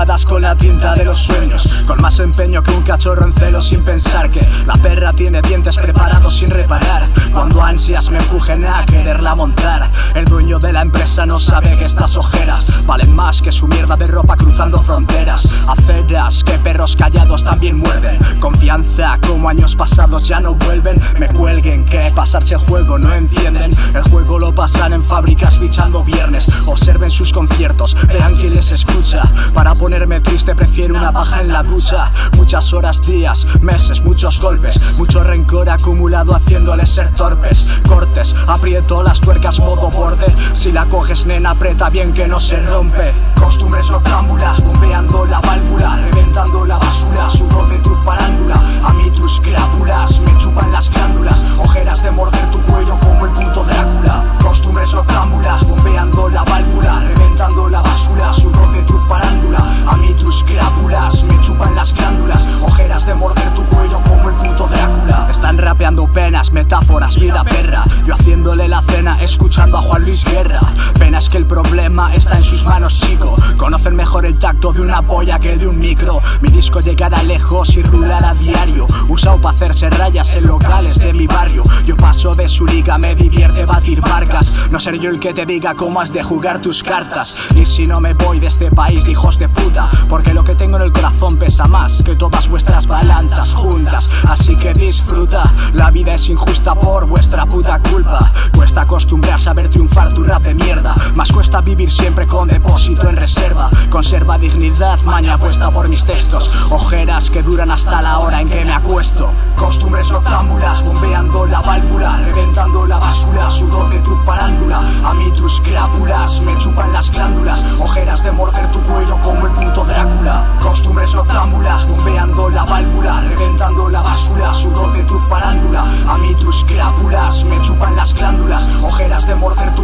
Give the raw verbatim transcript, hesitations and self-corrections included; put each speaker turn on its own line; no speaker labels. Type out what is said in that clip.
dibujadas con la tinta de los sueños, con más empeño que un cachorro en celo, sin pensar que la perra tiene dientes preparados sin reparar, cuando ansias me empujen a quererla montar. El dueño de la empresa no sabe que estas ojeras valen más que su mierda de ropa cruzando fronteras. Aceras que perros callados también muerden, confianza como años pasados ya no vuelven. Me cuelguen que pasarse el juego no entienden, el juego lo pasan en fábricas fichando viernes. Observen sus conciertos, verán que les escucha. Para ponerme triste prefiero una paja en la ducha. Muchas horas, días, meses, muchos golpes, mucho rencor acumulado haciéndoles ser torpes. Cortes, aprieto las tuercas modo borde, si la coges nena aprieta bien que no se rompe. Costumbres noctámbulas, bombeando la válvula, reventando la báscula, sudor de tu farándula. A mí tus crápulas me chupan las glándulas, ojeras de morder tu cuello como el puto Drácula. Costumbres noctámbulas, bombeando la válvula, reventando la báscula, sudor de tu farándula. A mí tus crápulas me chupan las glándulas, ojeras de morder tu cuello como el puto Drácula. Están rapeando penas, metáforas, vida perra, yo haciéndole la cena, escuchando a Juan Luis Guerra. Pena es que el problema está en sus manos, chico. Conocen mejor el tacto de una polla que el de un micro. Mi disco llegará lejos y rular a diario, usado para hacerse rayas en locales de mi barrio. Yo paso de su liga, me divierte batir barcas, no ser yo el que te diga cómo has de jugar tus cartas. Y si no me voy de este país de hijos de puta, porque lo que tengo en el corazón pesa más que todas vuestras balanzas juntas. Así que disfruta, la vida es injusta por vuestra puta culpa. Cuesta acostumbrarse a ver triunfar tu rap de mierda, más cuesta vivir siempre con depósito en reserva. Conserva dignidad, maña puesta por mis textos, ojeras que duran hasta la hora en que me acuesto. Costumbres noctámbulas, bombeando la válvula, reventando la báscula, sudor de tu farándula. A mí tus crápulas me chupan las glándulas, ojeras de morder tu cuello como el puto Drácula. Costumbres noctámbulas, bombeando la válvula, reventando la báscula, sudor de tu farándula. A mí tus crápulas me chupan las glándulas, ojeras de morder tu